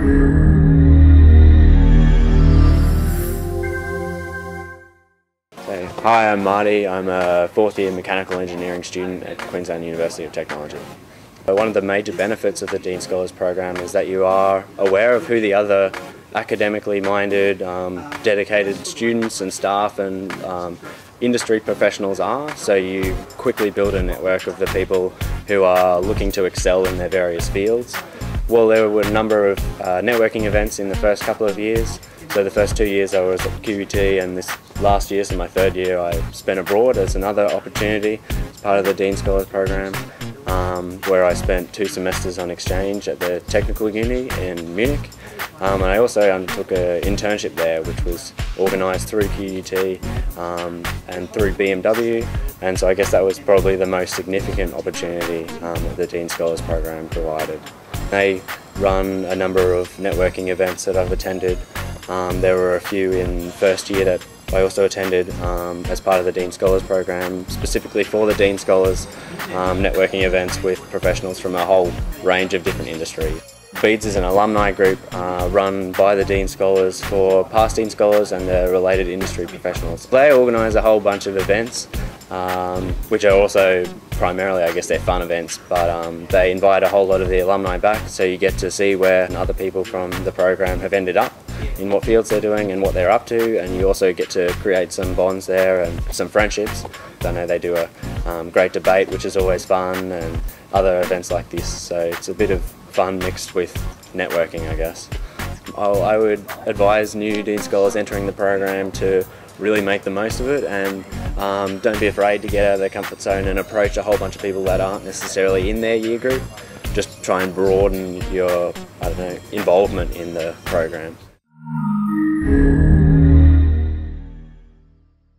Hi, I'm Marty. I'm a fourth year mechanical engineering student at Queensland University of Technology. One of the major benefits of the Dean Scholars program is that you are aware of who the other academically minded, dedicated students and staff and industry professionals are, so you quickly build a network of the people who are looking to excel in their various fields. Well, there were a number of networking events in the first couple of years. So the first 2 years I was at QUT, and this last year, so my third year, I spent abroad as another opportunity as part of the Dean Scholars program, where I spent 2 semesters on exchange at the technical uni in Munich. And I also undertook an internship there, which was organised through QUT and through BMW, and so I guess that was probably the most significant opportunity that the Dean Scholars program provided. They run a number of networking events that I've attended. There were a few in first year that I also attended as part of the Dean Scholars program, specifically for the Dean Scholars networking events with professionals from a whole range of different industries. BEADS is an alumni group run by the Dean Scholars for past Dean Scholars and the related industry professionals. They organise a whole bunch of events, which are also primarily, I guess, they're fun events, but they invite a whole lot of the alumni back, so you get to see where other people from the program have ended up, in what fields they're doing and what they're up to, and you also get to create some bonds there and some friendships. I know they do a great debate, which is always fun, and other events like this, so it's a bit of fun mixed with networking, I guess. I would advise new Dean Scholars entering the program to really make the most of it, and don't be afraid to get out of their comfort zone and approach a whole bunch of people that aren't necessarily in their year group. Just try and broaden your, involvement in the program.